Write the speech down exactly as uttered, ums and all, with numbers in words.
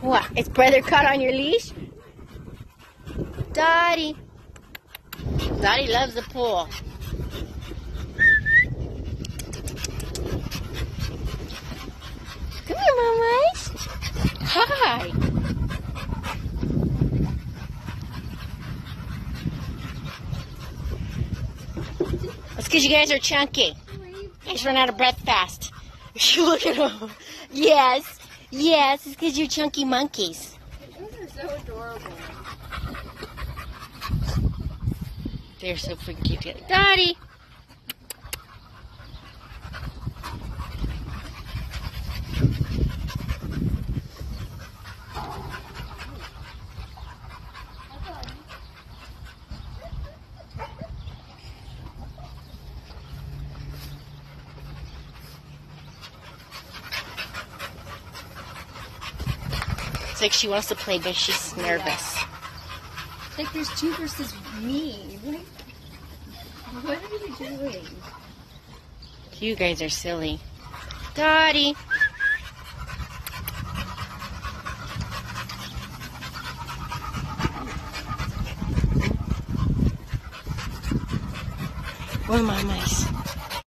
What? Is brother caught on your leash? Dottie. Dottie loves the pool. Come here, mamas. Hi. That's because you guys are chunky. You guys run out of breath fast. Look at them. Yes. Yes, it's because you're chunky monkeys. Those are so adorable. They're so freaking cute. Dottie. It's like she wants to play, but she's nervous. It's like there's two versus me. Like, what are you doing? You guys are silly. Dottie. Where are my mice?